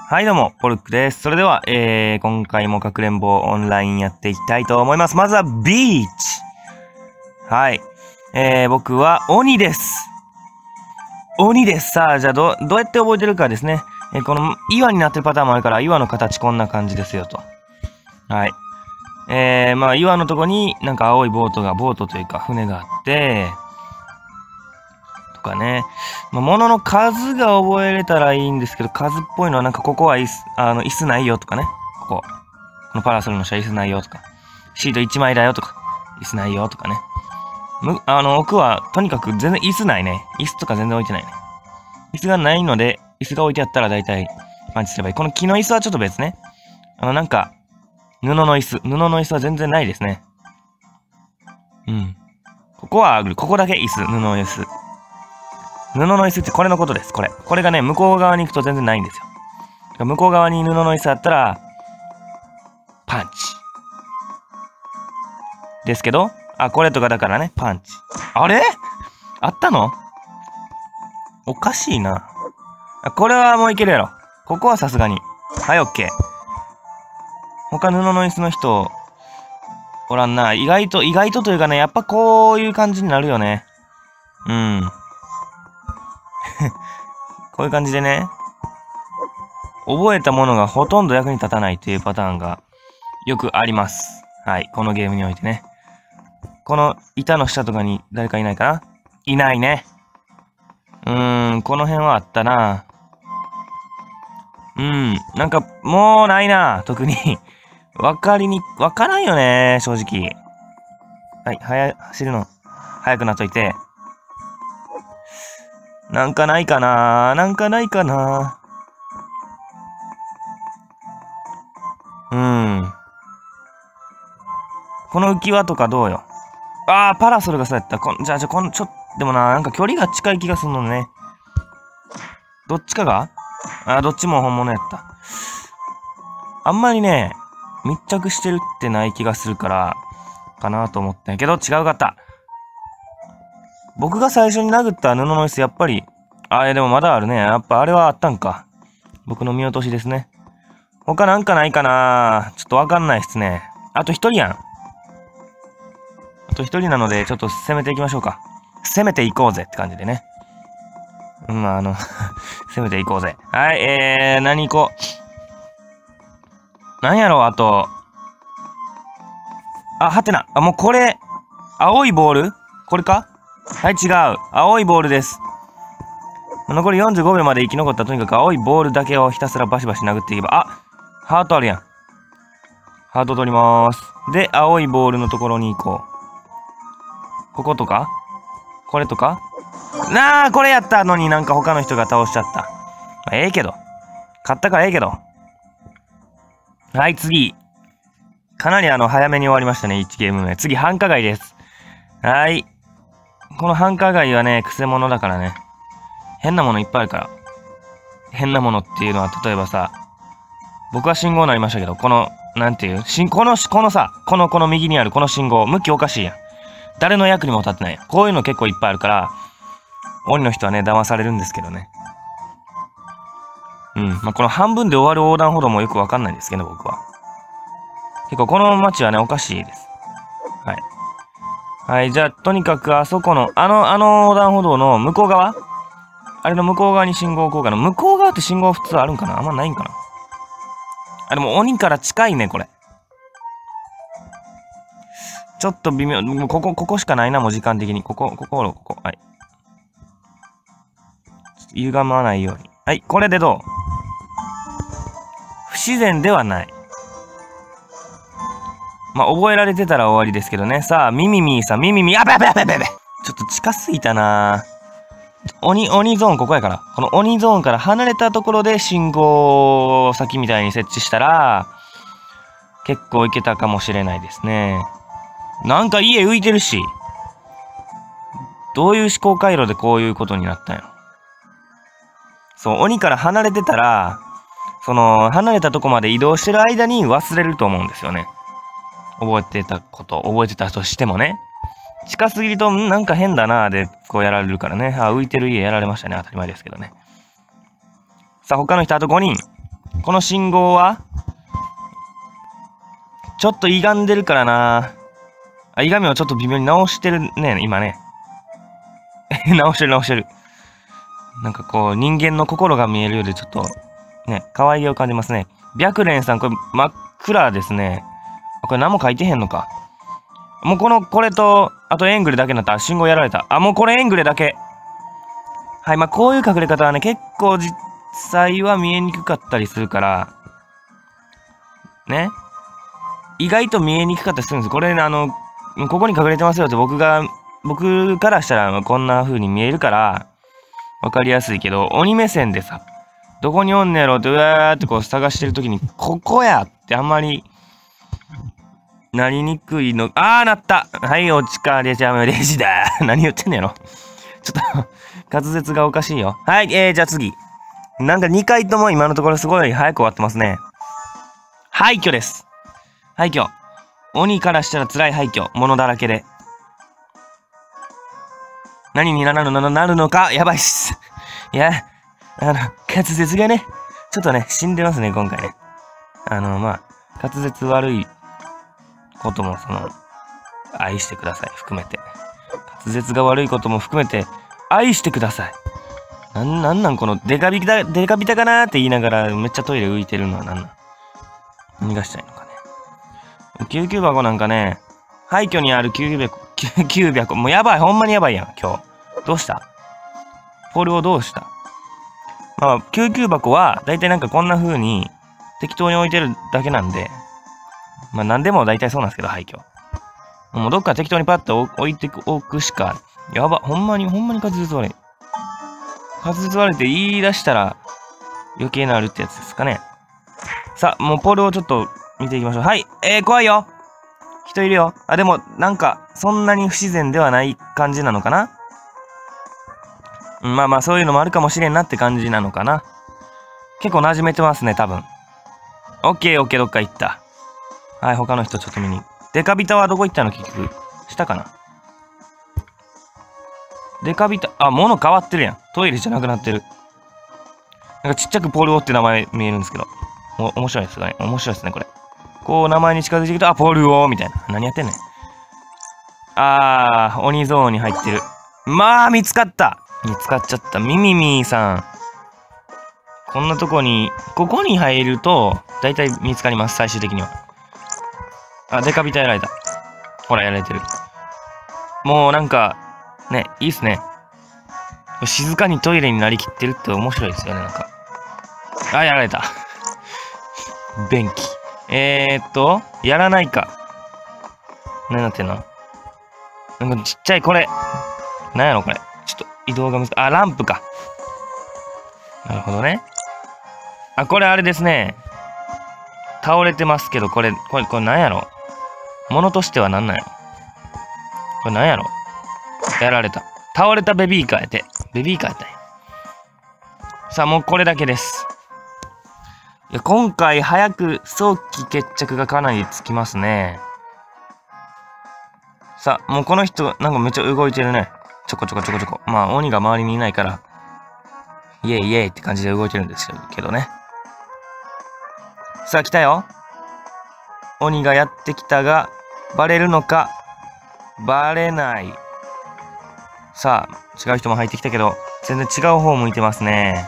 はいどうも、ポルックです。それでは、今回もかくれんぼオンラインやっていきたいと思います。まずはビーチ。はい。僕は鬼です。鬼です。さあ、じゃあどうやって覚えてるかですね。この岩になってるパターンもあるから、岩の形こんな感じですよと。はい。まあ岩のとこになんか青いボートというか船があって、とかね。まあ、物の数が覚えれたらいいんですけど、数っぽいのはなんかここは椅子ないよとかね。このパラソルの下椅子ないよとか。シート1枚だよとか。椅子ないよとかね。奥はとにかく全然椅子ないね。椅子とか全然置いてないね。椅子がないので、椅子が置いてあったら大体パンチすればいい。この木の椅子はちょっと別ね。なんか、布の椅子は全然ないですね。うん。ここはある。ここだけ椅子、布の椅子。布の椅子ってこれのことです。これがね、向こう側に行くと全然ないんですよ。向こう側に布の椅子あったら、パンチ。ですけど、これとかだからね、パンチ。あれあったのおかしいな。これはもういけるやろ。ここはさすがに。はい、オッケー。他布の椅子の人、おらんな。意外とというかね、やっぱこういう感じになるよね。うん。こういう感じでね、覚えたものがほとんど役に立たないというパターンがよくあります。はい、このゲームにおいてね。この板の下とかに誰かいないかな？いないね。この辺はあったな。なんかもうないな、特に。わからんよね、正直。はい、走るの、早くなっといて。なんかないかな。この浮き輪とかどうよ。パラソルがそうやった。でもな、なんか距離が近い気がするのね。どっちかがどっちも本物やった。あんまりね、密着してるってない気がするから、かなと思ったんやけど、違うかった。僕が最初に殴った布の椅子、やっぱり、でもまだあるね。やっぱあれはあったんか。僕の見落としですね。他なんかないかな？ちょっとわかんないっすね。あと一人やん。あと一人なので、ちょっと攻めていきましょうか。攻めていこうぜって感じでね。攻めていこうぜ。はい、何行こう。なんやろう、あと。はてな。もうこれ、青いボール？これか？はい、違う。青いボールです。残り45秒まで生き残ったらとにかく青いボールだけをひたすらバシバシ殴っていけば。ハートあるやん。ハート取りまーす。で、青いボールのところに行こう。こことか？これとか？これやったのになんか他の人が倒しちゃった。ええけど。勝ったからええけど。はい、次。かなり早めに終わりましたね、1ゲーム目。次、繁華街です。はい。この繁華街はね、くせ者だからね。変なものいっぱいあるから。変なものっていうのは、例えばさ、僕は信号になりましたけど、なんていうこの右にあるこの信号、向きおかしいやん。誰の役にも立ってないやん。こういうの結構いっぱいあるから、鬼の人はね、騙されるんですけどね。この半分で終わる横断歩道もよくわかんないんですけど、僕は。結構この街はね、おかしいです。はい。はい、じゃあ、とにかくあそこの、横断歩道の向こう側？あれの向こう側に信号置こうかな。向こう側って信号普通あるんかな？あんまないんかな？でも鬼から近いね、これ。ちょっと微妙。ここしかないな、もう時間的に。ここ。はい。歪まないように。はい、これでどう？不自然ではない。覚えられてたら終わりですけどね。さあ、ミミミーさん、ミミミー、べ。ちょっと近すぎたな。鬼ゾーンここやから。この鬼ゾーンから離れたところで信号先みたいに設置したら、結構いけたかもしれないですね。なんか家浮いてるし。どういう思考回路でこういうことになったんやろ。そう、鬼から離れてたら、離れたとこまで移動してる間に忘れると思うんですよね。覚えてたとしてもね。近すぎると、なんか変だなーで、こうやられるからね。浮いてる家やられましたね。当たり前ですけどね。さあ、他の人あと5人。 この信号はちょっと歪んでるからな。あ、歪みをちょっと微妙に直してるね、今ね。直してる。なんかこう、人間の心が見えるようでちょっと、ね、可愛げを感じますね。白蓮さん、これ真っ暗ですね。これ何も書いてへんのか。もうこれと、あとエングレだけになったら信号やられた。あ、もうこれエングレだけ。はい、まあこういう隠れ方はね、結構実際は見えにくかったりするから、ね。意外と見えにくかったりするんです。これね、ここに隠れてますよって僕からしたらこんな風に見えるから、わかりやすいけど、鬼目線でさ、どこにおんねやろって、うわーってこう探してるときに、ここやってあんまり、なりにくいの。なった。はい、お疲れちゃめレジだ。何言ってんのやろ。ちょっと滑舌がおかしいよ。はい、じゃあ次。なんか2回とも今のところすごい早く終わってますね。廃墟です。廃墟。鬼からしたら辛い廃墟。物だらけで。何になるのか、やばいっす。いや、滑舌がね、ちょっとね、死んでますね、今回ね。まあ、滑舌悪いことも、愛してください、含めて。滑舌が悪いことも含めて、愛してください。なんこの、デカビタかなーって言いながら、めっちゃトイレ浮いてるのは何がしたいのかね。救急箱なんかね、廃墟にある救急箱、もうやばい、ほんまにやばいやん、今日。どうしたポルをどうした？まあ、救急箱は、だいたいなんかこんな風に、適当に置いてるだけなんで、まあ何でも大体そうなんですけど、廃墟。もうどっか適当にパッと置いておくしか、やば、ほんまに滑舌悪い。滑舌悪いって言い出したら、余計なるってやつですかね。さあ、もうポルをちょっと見ていきましょう。はい、怖いよ。人いるよ。でも、なんか、そんなに不自然ではない感じなのかな。まあまあ、そういうのもあるかもしれんなって感じなのかな。結構馴染めてますね、多分。オッケー、どっか行った。はい、他の人ちょっと見に。デカビタはどこ行ったの結局。下かな。デカビタ、物変わってるやん。トイレじゃなくなってる。なんかちっちゃくポルオって名前見えるんですけど。面白いですね。面白いですね、これ。こう、名前に近づいていくと、ポルオみたいな。何やってんねん。鬼ゾーンに入ってる。まあ、見つかっちゃった。ミミミーさん。こんなとこに、ここに入ると、だいたい見つかります、最終的には。デカビタやられた。ほら、やられてる。もうなんか、ね、いいっすね。静かにトイレになりきってるって面白いですよね、なんか。やられた。便器。やらないか。何なってんの？なんかちっちゃいこれ。何やろこれ。ちょっと移動が難しい。ランプか。なるほどね。これあれですね。倒れてますけど、これ何やろ？物としては何なんやろ？これ何やろ？やられた。倒れたベビーカーやて。ベビーカーやったんや。さあ、もうこれだけです。いや、今回早く早期決着がかなりつきますね。さあ、もうこの人、なんかめっちゃ動いてるね。ちょこ。まあ、鬼が周りにいないから、イエイイエイって感じで動いてるんですけどね。さあ、来たよ。鬼がやってきたが、バレるのか、バレない。さあ、違う人も入ってきたけど、全然違う方向いてますね。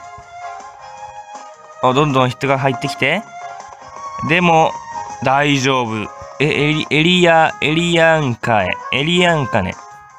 どんどん人が入ってきて。でも、大丈夫。エリアンカね。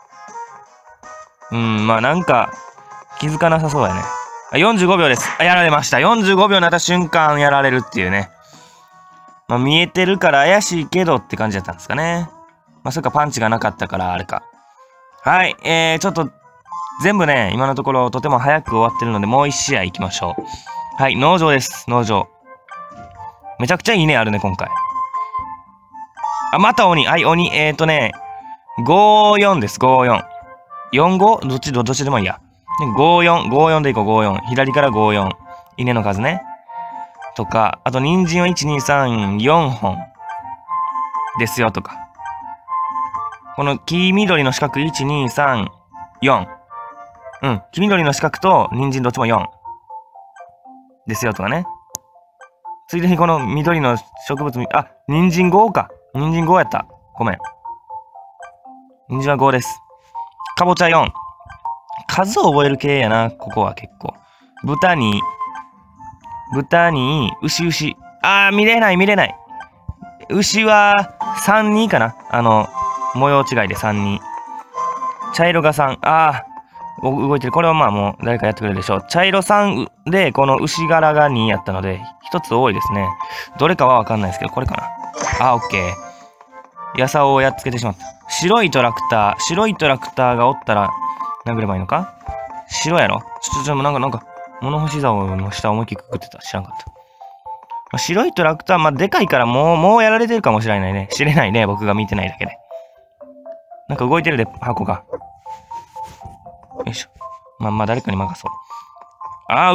まあなんか、気づかなさそうやね。45秒です。やられました。45秒になった瞬間やられるっていうね。まあ見えてるから怪しいけどって感じだったんですかね。まあそっかパンチがなかったからあれか。はい、ちょっと、全部ね、今のところとても早く終わってるので、もう1試合行きましょう。はい、農場です。農場。めちゃくちゃいいね、あるね、今回。また鬼。はい、鬼。54です、54。45? どっちでもいいや。54でいこう、54。左から54。稲の数ね。とか、あと、人参は1、2、3、4本。ですよ、とか。この黄緑の四角、1、2、3、4。黄緑の四角と人参どっちも4。ですよ、とかね。 ついでにこの緑の植物あ、人参5か。人参5やった。ごめん。人参は5です。かぼちゃ4。数を覚える系やな、ここは結構。豚に、牛。見れない。牛は3、2かな。模様違いで3、2。茶色が3。動いてる。これはまあもう誰かやってくれるでしょう。茶色3で、この牛柄が2やったので、1つ多いですね。どれかはわかんないですけど、これかな。オッケー。やさをやっつけてしまった。白いトラクターがおったら殴ればいいのか。白やろ。なんか、物干し竿の下思いっきりくくってた。知らんかった。白いトラクター、でかいからもうやられてるかもしれないね。知れないね。僕が見てないだけで。なんか動いてるで、箱が。よいしょ。誰かに任そう。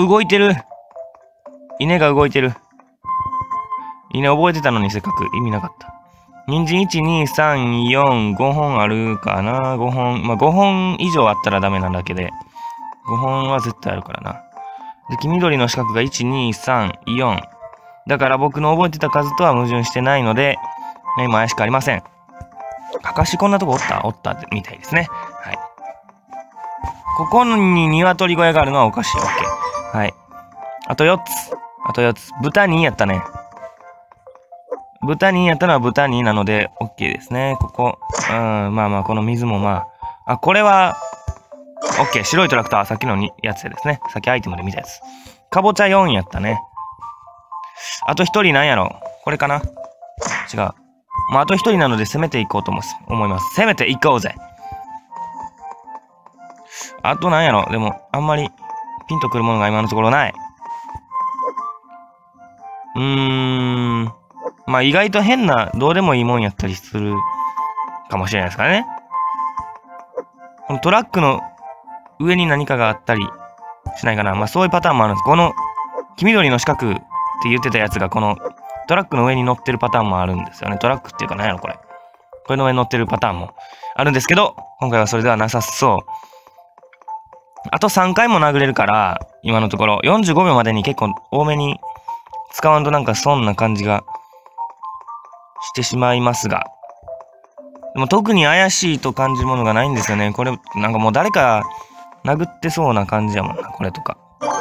動いてる。稲が動いてる。稲覚えてたのにせっかく意味なかった。人参1、2、3、4、5本あるかな。5本。5本以上あったらダメなだけで。5本は絶対あるからな。で、黄緑の四角が1、2、3、4。だから僕の覚えてた数とは矛盾してないので、今怪しくありません。かかしこんなとこおったみたいですね。はい。ここに鶏小屋があるのはおかしいわけ。はい。あと4つ。豚2やったね。豚2やったのは豚2なので OK ですね。ここ。この水もこれは OK。白いトラクター、さっきのやつですね。さっきアイテムで見たやつ。かぼちゃ4やったね。あと1人なんやろ。これかな。違う。あと1人なので攻めていこうと思います。攻めていこうぜ。あとなんやろ。でも、あんまりピンとくるものが今のところない。意外と変な、どうでもいいもんやったりするかもしれないですからね。このトラックの上に何かがあったりしないかな。そういうパターンもあるんです。この黄緑の四角って言ってたやつがこのトラックの上に乗ってるパターンもあるんですよね。トラックっていうか何やろこれ。これの上に乗ってるパターンもあるんですけど、今回はそれではなさそう。あと3回も殴れるから、今のところ45秒までに結構多めに使わんとなんかそんな感じがしてしまいますが。でも特に怪しいと感じるものがないんですよね。これ、なんかもう誰か殴ってそうな感じやもんな、これとか。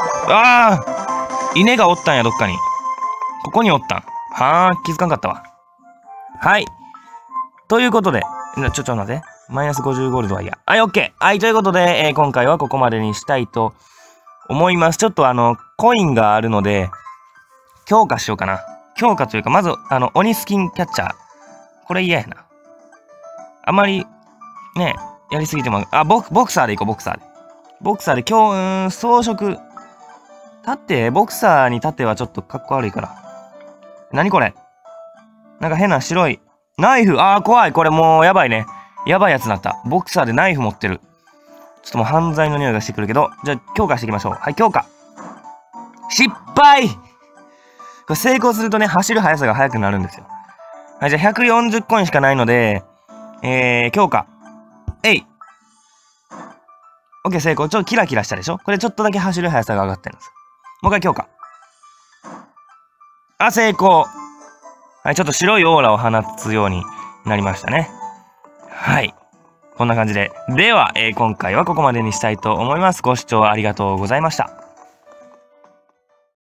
稲がおったんや、どっかに。ここにおったん。気づかんかったわ。はい。ということで、ちょっと待って。マイナス50ゴールドはいいや。オッケー。はい、ということで、今回はここまでにしたいと思います。ちょっとコインがあるので、強化しようかな。強化というか、まず、鬼スキンキャッチャー。これ嫌やな。あまり、ね、やりすぎても、ボクサーでいこう、ボクサーで。ボクサーで、装飾。ボクサーに盾はちょっとかっこ悪いから。何これ？なんか変な白い。ナイフ！怖い！これもうやばいね。やばいやつになった。ボクサーでナイフ持ってる。ちょっともう犯罪の匂いがしてくるけど、じゃあ強化していきましょう。はい、強化。失敗！これ成功するとね、走る速さが速くなるんですよ。はい、じゃあ140コインしかないので、強化。OK、成功。ちょっとキラキラしたでしょ？これちょっとだけ走る速さが上がってるんです。もう一回強化。成功。はい、ちょっと白いオーラを放つようになりましたね。はい。こんな感じで。では、今回はここまでにしたいと思います。ご視聴ありがとうございました。